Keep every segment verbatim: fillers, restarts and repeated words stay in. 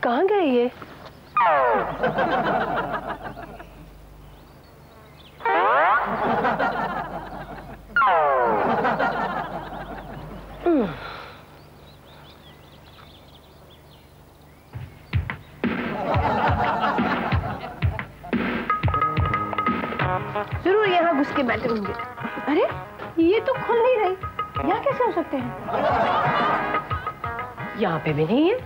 कहाँ गए ये? जरूर यहाँ घुस के बैठे होंगे। अरे ये तो खुल नहीं रही, यहाँ कैसे हो सकते हैं? यहाँ पे भी नहीं है।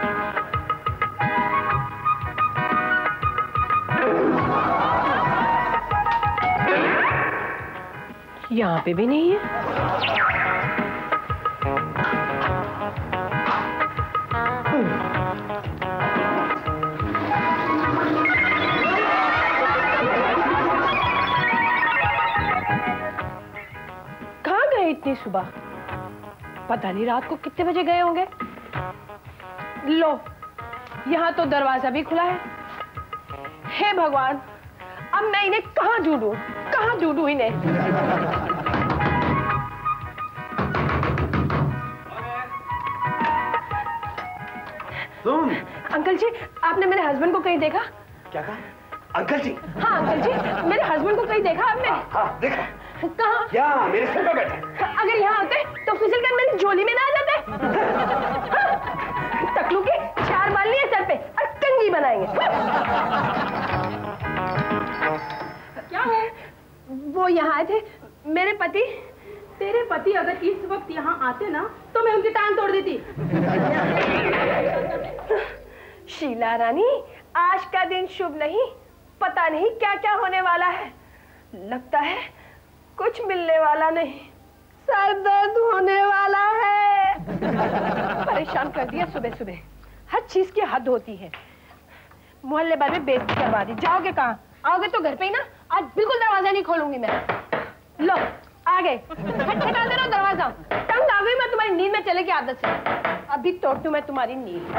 यहाँ पे भी नहीं है। कहाँ गए इतनी सुबह? पता नहीं रात को कितने बजे गए होंगे। लो, यहाँ तो दरवाजा भी खुला है। हे भगवान, अब मैं इन्हें कहाँ ढूंढूं? कहाँ ढूंढूं इन्हें? तुम? अंकल जी, आपने मेरे हस्बैंड को कहीं देखा? क्या कहा? अंकल जी? हाँ अंकल जी, मेरे हस्बैंड को कहीं देखा आपने? हाँ, हाँ देखा। कहाँ? यहाँ मेरे सर पे बैठे। अगर यहाँ आते तो फिसल कर मेरी झोली में ना आ जाते। हाँ, टकलू के चार बाल लिए सर पे और कंघी बनाएंगे। क्या है? वो यहाँ आए थे, मेरे पति। तेरे पति अगर इस वक्त यहाँ आते ना तो मैं उनकी टांग तोड़ देती। शीला रानी, आज का दिन शुभ नहीं, पता नहीं क्या क्या होने वाला है। लगता है कुछ मिलने वाला नहीं, सर दर्द होने वाला है। परेशान कर दिया सुबह सुबह, हर चीज की हद होती है। मोहल्ले भर में बेइज्जती करवा दी। जाओगे कहाँ? आओगे तो घर पे ही ना। आज बिल्कुल दरवाजा नहीं खोलूंगी मैं। लो आ गए, खटखटा दे रहो दरवाजा। तंग आ गई मैं तुम्हारी नींद में चले की आदत से। अभी तोड़ दूं मैं तुम्हारी नींद।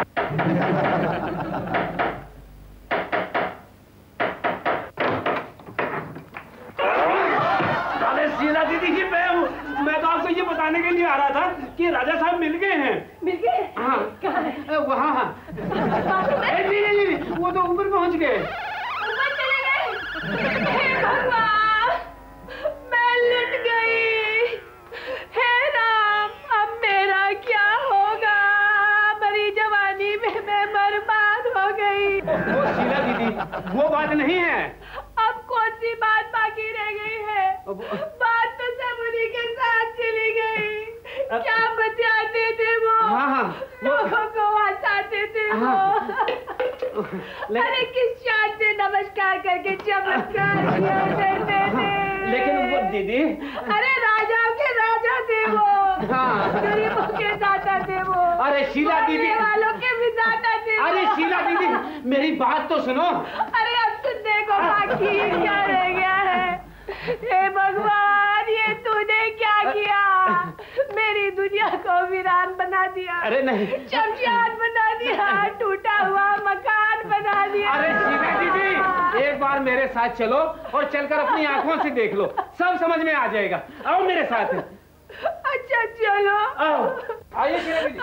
शीला दीदी जी, मैं मैं तो आपको ये बताने के लिए आ रहा था कि राजा साहब मिल गए हैं। मिल गए? हाँ। कहाँ है? वहाँ। हाँ। नहीं नहीं नहीं, वो तो ऊपर पहुँच गए। ऊपर चले गए? हे भगवान, मैं लुट गई। हे राम, अब मेरा क्या होगा? मेरी जवानी में मैं बर्बाद हो गई। वो शीला दीदी, वो बात नहीं है। अब कौन सी बात बाकी रह गई है? बात तो सब उन्हीं के साथ चली गई। क्या बचाते थे वो? हाँ हाँ, लोगों को हंसाते थे वो। ले... अरे किस शान से नमस्कार करके चमत्कार किया करते थे। लेकिन वो दीदी, अरे राजाओं के राजा थे वो। हाँ। गरीबों के दाता थे वो। अरे शीला दीदी, वालों के भी दाता थे। अरे शीला दीदी, मेरी बात तो सुनो। अरे अब सुनने को बाकी क्या रह गया है? हे भगवान, ये तूने क्या किया? मेरी दुनिया को वीरान बना दिया। अरे नहीं, शमशान बना दिया, टूटा हुआ मकान बना दिया। अरे शीला दीदी, एक बार मेरे साथ चलो और चलकर अपनी आंखों से देख लो, सब समझ में आ जाएगा। आओ मेरे साथ। अच्छा चलो। आओ, आइए शीला दीदी।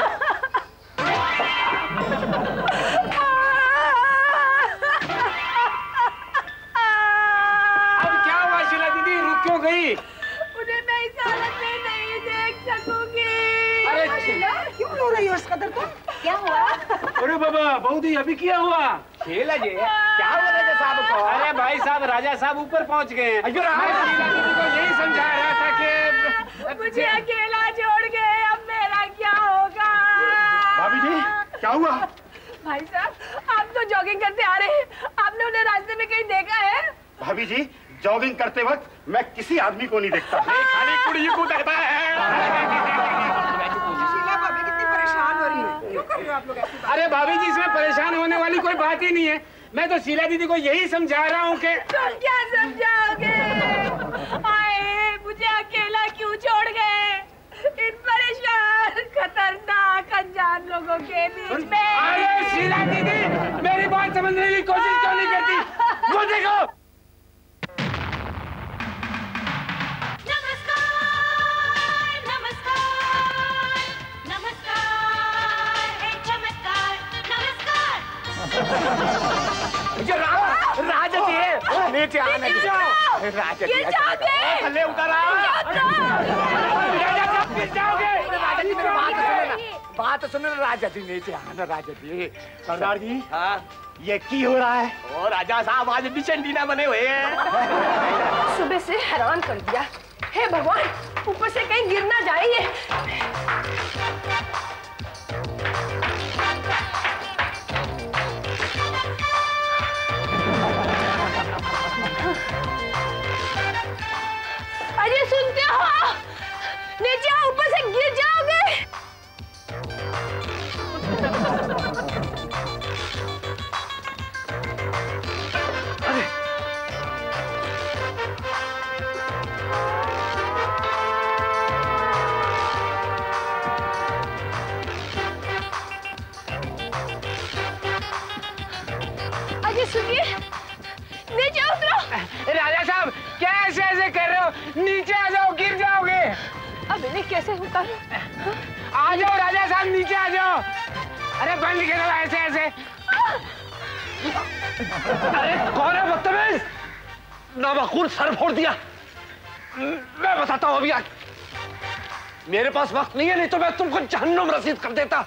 अब क्या हुआ शीला दीदी, रुक क्यों गई? उन्हें मैं इस हालत में नहीं देख सकूंगी। अरे शीला, क्यों रो रही हो इस कदर तुम? क्या हुआ? अरे बाबा, बहुत ही अभी किया हुआ। शीला जी, क्या हुआ राजा साहब को? अरे भाई साहब, राजा साहब ऊपर पहुंच गए हैं। मैं शीला दीदी को यही समझा रहा था कि मुझे अकेला छोड़ गए, अब मेरा क्या होगा? भाभी जी, क्या हुआ? भाई साहब, आप तो जॉगिंग करते आ रहे हैं, आपने उन्हें रास्ते में कहीं देखा है? भाभी जी, जॉगिंग करते वक्त मैं किसी आदमी को नहीं देखता, खाली कुड़ी को देखता है। शीला भाभी कितनी परेशान हो रही है, क्यों कर रहे हो आप लोग ऐसी बात? अरे भाभी जी, इसमें परेशान होने वाली कोई बात ही नहीं है। मैं तो शीला दीदी को यही समझा रहा हूँ कि तुम क्या समझाओगे? आए, मुझे अकेला क्यों छोड़ गए इन परेशान खतरनाक अनजान लोगों के बीच में? अरे शीला दीदी, मेरी बात समझने की कोशिश क्यों नहीं करती? वो देखो। नमस्कार, नमस्कार, नमस्कार, एक चमत्कार, नमस्कार। नीचे आने राजा जी थल्ले उतर बात सुन राजा जी नीचे आना राजा जी। सरदार जी हाँ ये की हो रहा है? ओ राजा साहब आज भी चंडीना बने हुए हैं। सुबह से हैरान कर दिया। हे भगवान ऊपर से कहीं गिर ना जाए ये। अरे सुनते हो? नीचे आओ ऊपर से गिर जाओगे। अरे सुनिए नीचे उतरो। राजा साहब क्या ऐसे ऐसे कर रहे हो? नीचे आ जाओ गिर जाओगे। अब इन्हें कैसे उतारूं? आ जाओ राजा साहब नीचे आ जाओ। अरे बंद करो ऐसे ऐसे। अरे कौन है बदतमीज? नामखून सर फोड़ दिया। मैं बताता हूँ अभी। मेरे पास वक्त नहीं है नहीं तो मैं तुमको जहन्नुम रसीद कर देता।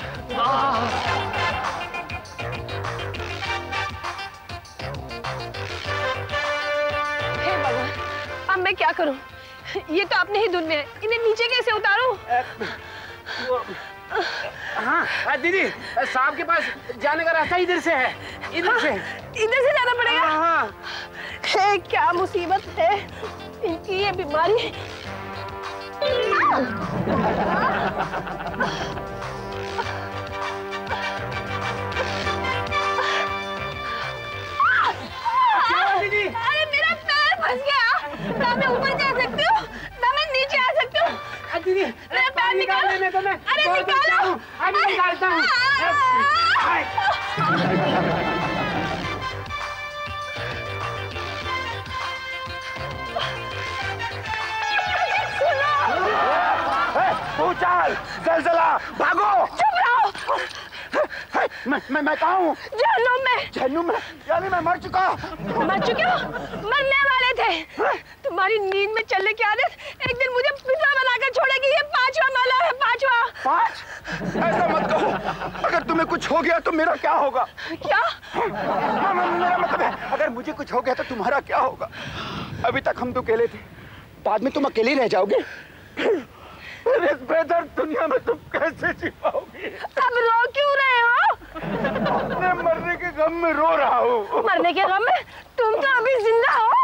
हे भगवान अब मैं क्या करूं? ये तो अपने ही धुन में है। इन्हें नीचे कैसे उतारूं? हाँ दीदी साहब के पास जाने का रास्ता इधर से है। इधर हाँ, से इधर से जाना पड़ेगा। हाँ। हे क्या मुसीबत है इनकी ये बीमारी। दीदी अरे मेरा पैर फंस गया। ना मैं ऊपर जा सकती हूँ ना मैं नीचे आ सकती हूँ। दीदी मेरा पैर निकालो। में तो मैं अरे निकालो। अभी निकालता हूँ। भूचाल ज़लज़ला भागो। चुप रहो। मैं मैं मैं कहाँ हूँ? जहन्नुम में। जहन्नुम में यानी मैं मर चुका। मर चुके हो? मरने वाले थे। तुम्हारी नींद में चलने की आदत एक दिन मुझे पिता बनाकर छोड़ेगी। ये पांचवा माला है। पांचवा। पांच? ऐसा मत कहो। अगर तुम्हें कुछ हो गया तो मेरा क्या होगा? क्या? हाँ, मेरा मतलब है अगर मुझे कुछ हो गया तो तुम्हारा क्या होगा? अभी तक हम तो अकेले थे बाद में तुम अकेले रह जाओगे। इस बेदर्द दुनिया में तुम कैसे जी पाओगी? अब रो क्यों रहे हो? अपने मरने के गम में रो रहा हूँ। मरने के गम में? तुम तो अभी जिंदा हो।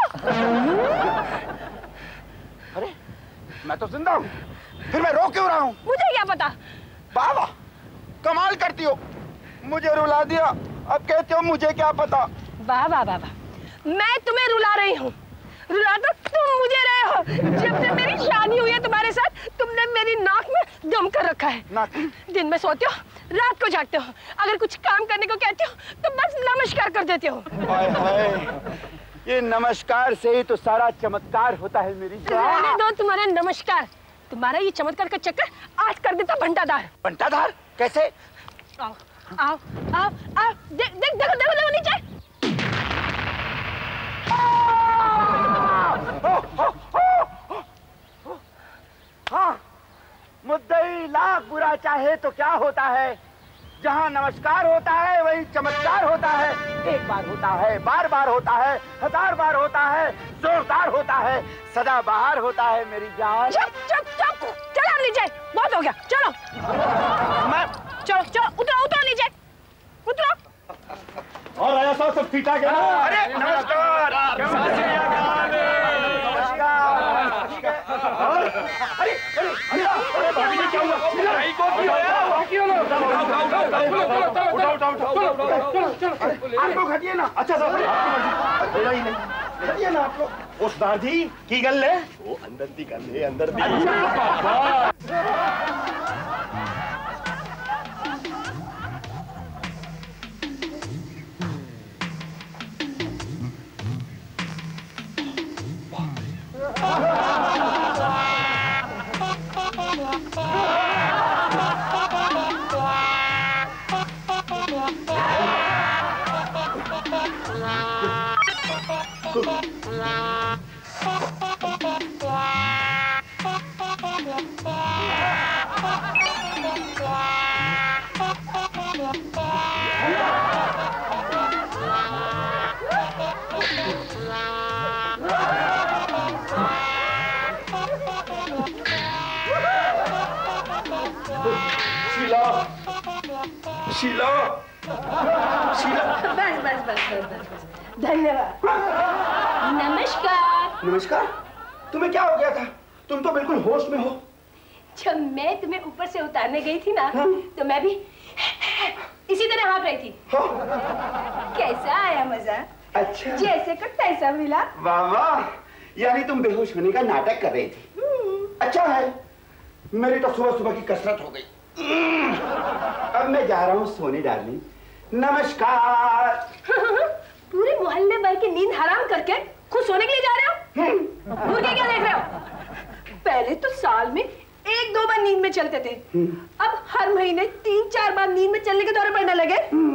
अरे मैं तो जिंदा हूँ फिर मैं रो क्यों रहा हूँ? मुझे क्या पता। बाबा कमाल करती हो। मुझे रुला दिया अब कहते हो मुझे क्या पता। वाह वाह वाह वाह। मैं तुम्हें रुला रही हूँ। रुला तो तुम मुझे रहे हो। जब से मेरी शादी हुई है तुम्हारे साथ तुमने मेरी नाक में दम कर रखा है। नाक? दिन में सोते हो रात को जागते हो। अगर कुछ काम करने को कहते हो तो बस नमस्कार कर देते हो। हाय हाय ये नमस्कार से ही तो सारा चमत्कार होता है मेरी जान। रहने दो तुम्हारे नमस्कार। तुम्हारा ये चमत्कार का चक्कर आज कर देता भंटादार। भंटादार कैसे? आओ आओ आओ आओ देख देख देखो देखो देखो नीचे। हाँ मुद्दई लाख बुरा चाहे तो क्या होता है? जहाँ नमस्कार होता है वही चमत्कार होता है। एक बार होता है बार बार होता है हजार बार होता है जोरदार होता है सदा बहार होता है मेरी जान। चुप चुप चुप चलो नीचे बहुत हो गया। चलो मैं चलो चलो उतरो उतरो नीचे उतरो। और राजा साहब सब ठीक ठाक है ना? अरे नमस्कार अरे अरे अरे भाभी जी क्या हुआ? भाई को क्या हुआ? उठाओ उठाओ उठाओ आप लोग हटिए ना। अच्छा साहब थोड़ा ही नहीं हटिए ना आप लोग। उस दार जी की गल है वो अंदर दी गल है अंदर दी। शीला, शीला, शीला। बस बस बस बस बस बस धन्यवाद। नमस्कार। नमस्कार। तुम्हें क्या हो गया था? तुम तो बिल्कुल होश में हो। जब मैं तुम्हें ऊपर से उतारने गई थी ना, हाँ? तो मैं भी इसी तरह हाँफ रही थी। हाँ? कैसा आया मजा? अच्छा। जैसे को तैसा मिला। वाह वाह, यानी तुम बेहोश होने का नाटक कर रही थी। अच्छा है, मेरी तो सुबह सुबह की कसरत हो गई। अब मैं जा रहा हूँ सोने डार्लिंग। नमस्कार। पूरे मोहल्ले भर की नींद हराम करके खुद सोने के लिए जा रहे हो? भूल के क्या देख रहे हो? पहले तो साल में एक दो बार नींद में चलते थे, अब हर महीने तीन चार बार नींद में चलने के दौरे पड़ने लगे।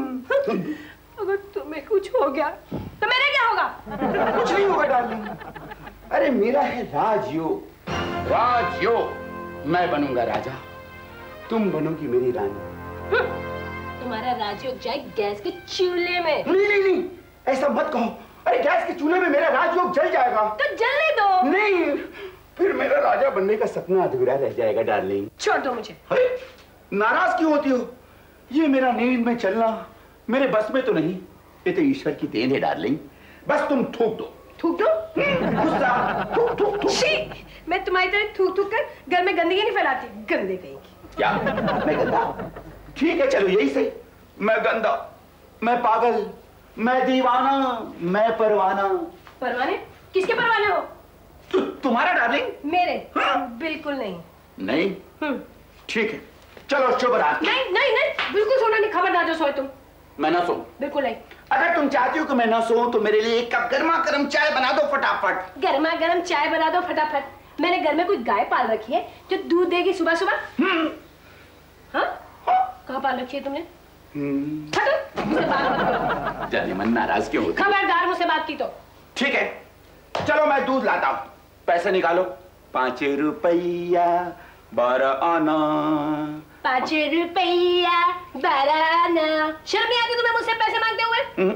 अगर तुम्हें कुछ हो गया तो मेरा क्या होगा? कुछ नहीं होगा डार्लिंग। अरे मेरा है राजयोग। राजयोग। मैं बनूंगा राजा, तुम बनोगी मेरी रानी। तुम्हारा राजयोग जाए गैस के चूल्हे में। नहीं नहीं नहीं, ऐसा मत कहो। अरे गैस के चूल्हे में मेरा राजयोग जल जाएगा। तो जलने दो। नहीं, फिर मेरा राजा बनने का सपना अधूरा रह जाएगा डार्लिंग। छोड़ दो मुझे। अरे नाराज क्यों होती हो? ये मेरा नींद में चलना मेरे बस में तो नहीं, ये तो ईश्वर की देन है डार्लिंग। बस तुम थूक दो। थूक दो? गुस्सा। थूक थूक थूक। शी, मैं तुम्हारी तरह थूक थूक कर घर में गंदगी नहीं फैलाती। गंदे कहेगी। क्या मैं गंदा? ठीक है चलो यही सही। मैं गंदा, मैं पागल, मैं दीवाना, मैं परवाना। परवाने? किसके परवाने हो? तु, तुम्हारा डार्लिंग? मेरे? हाँ? बिल्कुल नहीं। नहीं? ठीक है चलो शुभ रात्रि। नहीं नहीं नहीं, बिल्कुल सोना नहीं। खबरदार जो सोए तुम। मैं ना सोऊं? बिल्कुल नहीं। अगर तुम चाहती हो कि मैं ना सोऊं तो मेरे लिए एक कप गर्मा गर्म चाय बना दो फटाफट। गर्मा गर्म चाय बना दो फटाफट। मैंने घर में कोई गाय पाल रखी है जो दूध देगी सुबह सुबह। हम्म। हाँ? कहाँ पाल रखी है तुमने? हटो, मुझसे बात मत करो। जाने मन नाराज क्यों होती? खबरदार मुझसे बात की तो। ठीक है चलो मैं दूध लाता हूँ। पैसे निकालो। पाँच रुपया बारह आना। पाँच रुपया बारह आना। शर्म नहीं आती तुम्हें मुझसे पैसे मांगते हुए?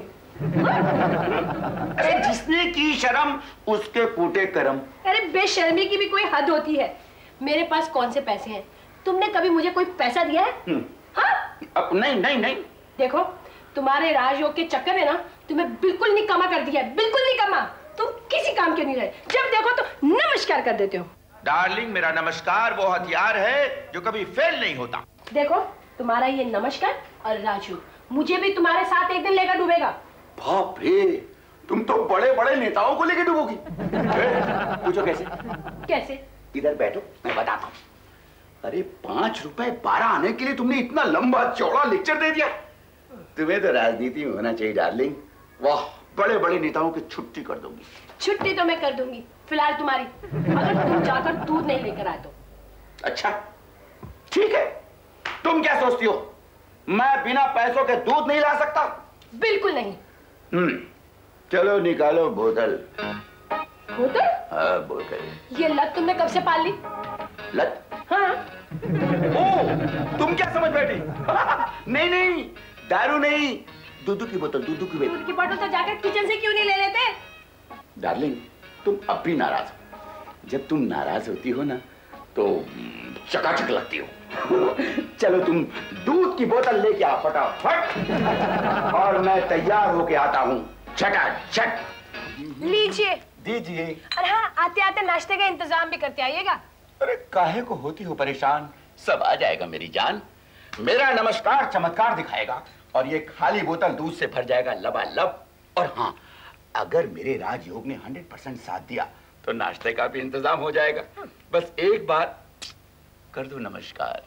अरे जिसने की शर्म उसके फूटे करम। अरे बेशर्मी की भी कोई हद होती है। मेरे पास कौन से पैसे हैं? तुमने कभी मुझे कोई पैसा दिया है? हाँ? अब नहीं नहीं नहीं। देखो तुम्हारे राजयोग के चक्कर में ना तुम्हें बिल्कुल निकम्मा कर दिया है। बिल्कुल निकम्मा। तुम किसी काम के नहीं रहे। जब देखो तो नमस्कार कर देते हो। डार्लिंग मेरा नमस्कार वो हथियार है जो कभी फेल नहीं होता। देखो तुम्हारा ये नमस्कार और राजयोग मुझे भी तुम्हारे साथ एक दिन लेकर डूबेगा। बाप रे, तुम तो बड़े बड़े नेताओं को लेकर डूबोगी। पूछो कैसे? कैसे? इधर बैठो मैं बताता हूँ। अरे पांच रुपए बारह आने के लिए तुमने इतना लंबा चौड़ा लेक्चर दे दिया। तुम्हें तो राजनीति में होना चाहिए डार्लिंग। वाह, बड़े बड़े नेताओं की छुट्टी कर दूंगी। छुट्टी तो मैं कर दूंगी, फिलहाल तुम्हारी, अगर तुम जाकर दूध नहीं लेकर आए तो। अच्छा ठीक है, तुम क्या सोचती हो मैं बिना पैसों के दूध नहीं ला सकता? बिल्कुल नहीं। हम्म, चलो निकालो बोतल। बोतल? हाँ बोतल। ये लत तुमने कब से पाल ली? लत? हाँ। ओ, तुम क्या समझ बैठी? नहीं नहीं, दारू नहीं, दूध की बोतल। दूध की बोतल। दूध की बोतल तो जाकर किचन से क्यों नहीं ले लेते? डार्लिंग तुम अब भी नाराज हो। जब तुम नाराज होती हो ना तो चकाचक लगती हो। चलो तुम दूध की बोतल लेके आओ फटाफट, और मैं तैयार होके आता हूँ झटाझट। लीजिए। दीजिए। अरे हाँ, आते आते नाश्ते का इंतजाम भी करते आइएगा। अरे काहे को होती हो परेशान, सब आ जाएगा मेरी जान। मेरा नमस्कार चमत्कार दिखाएगा और ये खाली बोतल दूध से भर जाएगा लबालब। और हाँ, अगर मेरे राजयोग ने हंड्रेड परसेंट साथ दिया तो नाश्ते का भी इंतजाम हो जाएगा। बस एक बार कर दो नमस्कार।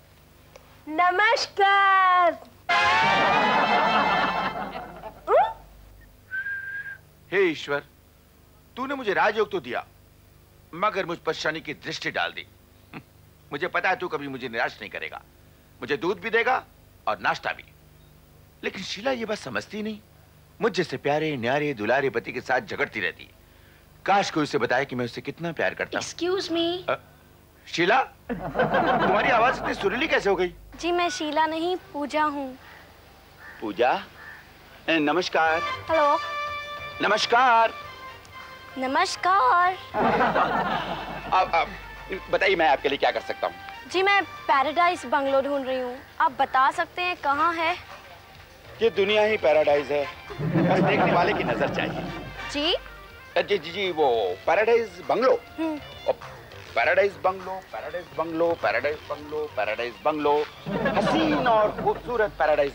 नमस्कार। हे ईश्वर, तूने मुझे राजयोग तो दिया मगर मुझ पर शनि की दृष्टि डाल दी। मुझे पता है तू कभी मुझे निराश नहीं करेगा, मुझे दूध भी देगा और नाश्ता भी। लेकिन शीला ये बात समझती नहीं। मुझ जैसे प्यारे न्यारे दुलारे पति के साथ झगड़ती रहती है। काश कोई उसे बताए कि मैं उससे कितना प्यार करता हूँ। Excuse me. शीला, तुम्हारी आवाज इतनी सुरीली कैसे हो गई? जी मैं शीला नहीं, पूजा हूँ। पूजा, नमस्कार। हेलो। नमस्कार। नमस्कार। आप, आप बताइए मैं आपके लिए क्या कर सकता हूँ? जी मैं पैराडाइज बंगलो ढूंढ रही हूँ, आप बता सकते हैं कहाँ है? ये दुनिया ही पैराडाइज है, बस देखने वाले की नजर चाहिए। जी जी जी जी वो paradise bungalow. Paradise bungalow, paradise bungalow, paradise bungalow, paradise bungalow, हसीन और खूबसूरत पैराडाइज।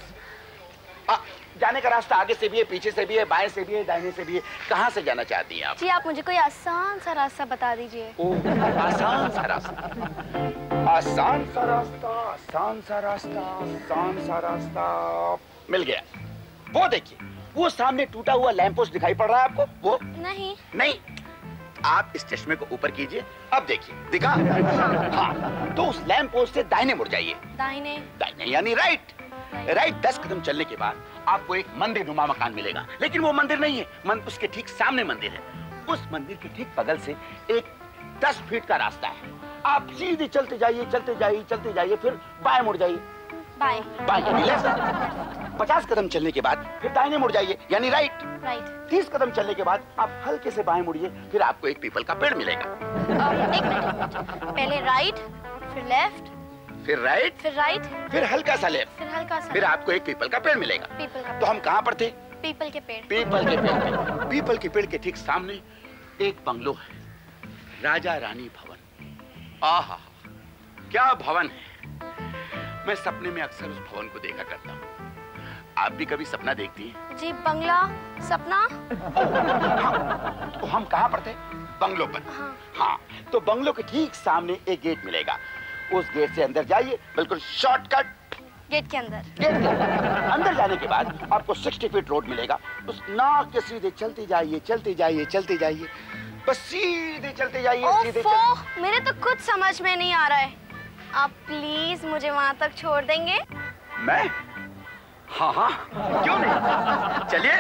जाने का रास्ता आगे से भी है, पीछे से भी है, बाएं से भी है, दाहिने से भी है। कहाँ से जाना चाहती हैं आप? जी आप मुझे कोई आसान सा रास्ता बता दीजिए। ओह, आसान सा रास्ता, आसान सा रास्ता, आसान सा रास्ता, आसान सा रास्ता मिल गया। वो देखिए, वो सामने टूटा हुआ लैंप पोस्ट दिखाई पड़ रहा है आपको? वो नहीं नहीं, आप इस चश्मे को ऊपर कीजिए, अब देखिए, दिखा? हाँ, तो उस लैंप पोस्ट से दाहिने मुड़ जाइए। दाहिने? दाहिने यानी राइट। राइट दस कदम चलने के बाद आपको एक मंदिर नुमा मकान मिलेगा, लेकिन वो मंदिर नहीं है, मन उसके ठीक सामने मंदिर है। उस मंदिर के ठीक बगल से एक दस फीट का रास्ता है। आप सीधे चलते जाइए, चलते जाइए, चलते जाइए, फिर बाएं मुड़ जाइए। बाएं? बाएं यानी लेफ्ट। पचास कदम चलने के बाद फिर दाहिने मुड़ जाइए, यानी राइट। राइट। तीस कदम चलने के बाद आप हल्के से बाएं मुड़िए, फिर आपको एक पीपल का पेड़ मिलेगा। एक मिनट, पहले राइट, फिर लेफ्ट, फिर राइट, फिर राइट, फिर हल्का सा लेफ्ट, फिर हल्का सा, फिर आपको एक पीपल का पेड़ मिलेगा। पीपल का। तो हम कहाँ पर थे? पीपल के पेड़। पीपल के पेड़ पे। पीपल के पेड़ के ठीक सामने एक बंगलो है, राजा रानी भवन। आहा, क्या भवन है! मैं सपने में अक्सर उस भवन को देखा करता हूँ। आप भी कभी सपना देखती हैं? जी बंगला सपना। हाँ, तो हम कहाँ पर थे? बंगलो पर। हाँ। हाँ, तो बंगलो के ठीक सामने एक गेट मिलेगा। उस गेट से अंदर जाइए, बिल्कुल शॉर्टकट। गेट के अंदर? गेट के अंदर। अंदर जाने के बाद आपको साठ फीट रोड मिलेगा। उस नाक के सीधे चलते जाइए, चलते जाइए, चलते जाइए, बस सीधे चलते जाइए, सीधे चलते। मेरे तो कुछ समझ में नहीं आ रहा है, आप प्लीज मुझे वहां तक छोड़ देंगे? मैं? हाँ हाँ, क्यों नहीं, चलिए।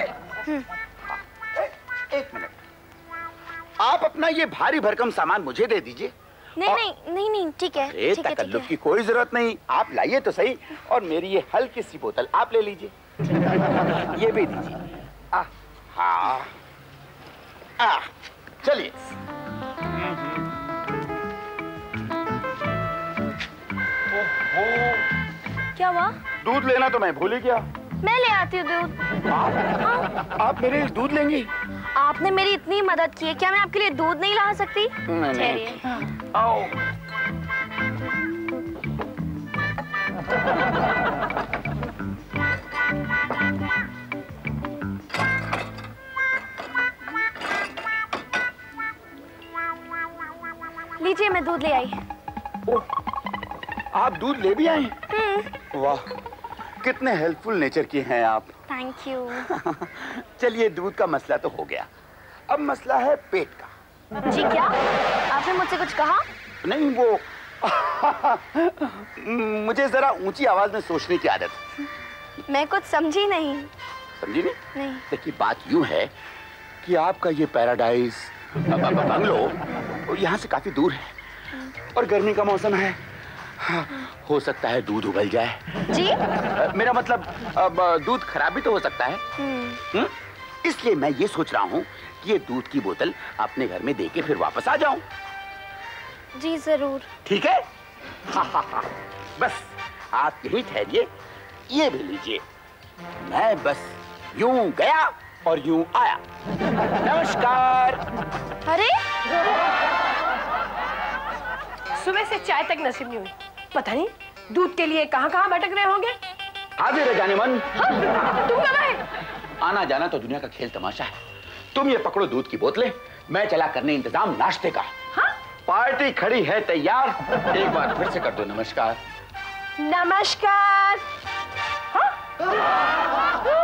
एक मिनट, आप अपना ये भारी भरकम सामान मुझे दे दीजिए। नहीं नहीं नहीं नहीं ठीक है, अरे ठीक है, तकल्लुफ की कोई जरूरत नहीं, आप लाइए तो सही। और मेरी ये हल्की सी बोतल आप ले लीजिए, ये भी दीजिए। आ, हाँ, आ, चलिए। क्या हुआ? दूध लेना तो मैं भूल ही गया। मैं ले आती हूँ दूध। आप? हाँ। आप मेरे लिए दूध लेंगी? आपने मेरी इतनी मदद की है, क्या मैं आपके लिए दूध नहीं ला सकती? ठहरिए। आओ। लीजिए, मैं दूध ले आई। ओह, आप दूध ले भी आए? वाह, कितने हेल्पफुल नेचर की हैं आप। Thank you. चलिए, दूध का मसला तो हो गया, अब मसला है पेट का। जी क्या? आपने मुझसे कुछ कहा? नहीं, वो मुझे जरा ऊंची आवाज में सोचने की आदत है। मैं कुछ समझी नहीं। समझी नहीं? नहीं। देखिए, बात यूं है कि आपका ये पैराडाइज बंगलो यहाँ से काफी दूर है और गर्मी का मौसम है। हाँ, हो सकता है दूध उबल जाए। जी? आ, मेरा मतलब अब दूध खराब भी तो हो सकता है। हुँ? इसलिए मैं ये सोच रहा हूँ कि ये दूध की बोतल अपने घर में देके फिर वापस आ जाऊं। जी जरूर। ठीक है? हा, हा, हा। बस आप यहीं ठहरिए, ये भी लीजिए। मैं बस यूं गया और यूं आया। नमस्कार। अरे सुबह से चाय तक नसीब नहीं हुई, पता नहीं दूध के लिए कहाँ कहाँ भटक रहे होंगे। हाजिर है जाने मन। हाँ? तुम कब आए? आना जाना तो दुनिया का खेल तमाशा है। तुम ये पकड़ो दूध की बोतलें, मैं चला करने इंतजाम नाश्ते का। हाँ? पार्टी खड़ी है तैयार। एक बार फिर से कर दो नमस्कार। नमस्कार। हाँ?